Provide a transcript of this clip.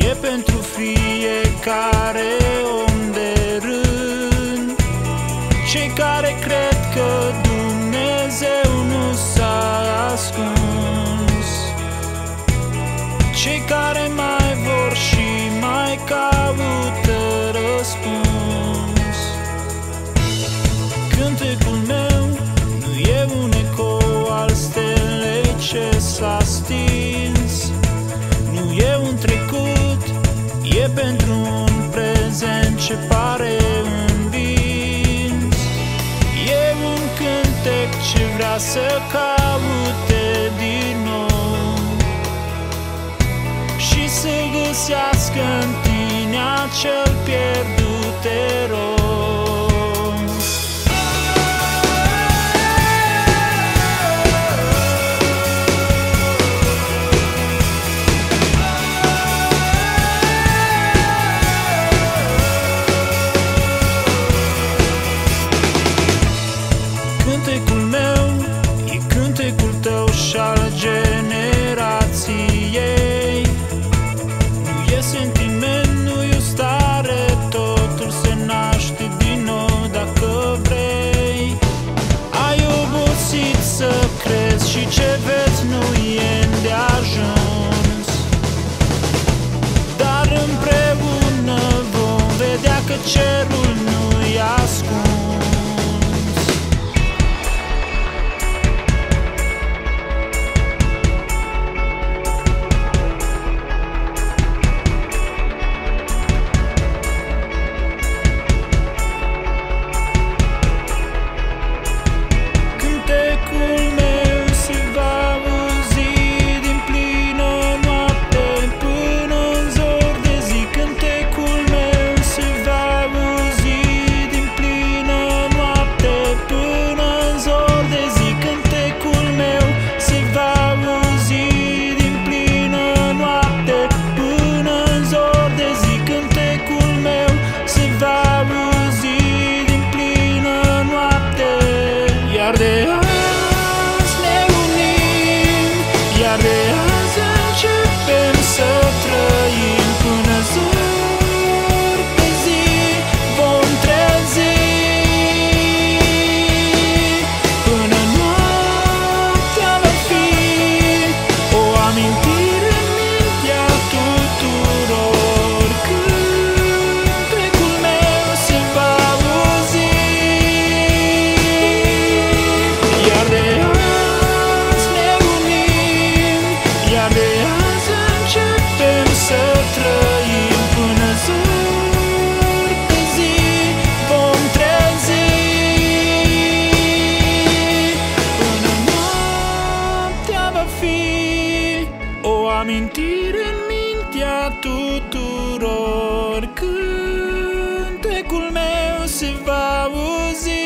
e pentru fiecare om de rând. Cei care cred că Dumnezeu nu s-a ascuns, cei care mai vor și mai caută răspuns. Cântecul meu nu e un ecou al stelei ce s-a stins, nu e un trecut, e pentru un prezent ce pare învins. E un cântec ce vrea să caute din nou și să găsească în tine acel pierdut erou. Cântecul meu e cântecul tău și al generației. Nu e sentiment, nu e o stare, totul se naște din nou dacă vrei. Ai obosit să crezi și ce vezi nu e îndeajuns, dar împreună vom vedea că cerul nu-i ascuns. Iar de azi ne unim, iar de azi începem să trăim, până zori pe zi vom trezi, până noaptea va fi o amintire în mintea tuturor. Cântecul meu se va auzi. Iar de azi ne unim, iar de azi începem să trăim, până zori pe zi vom trezi, până noaptea va fi o amintire în mintea tuturor. Cântecul meu se va auzi.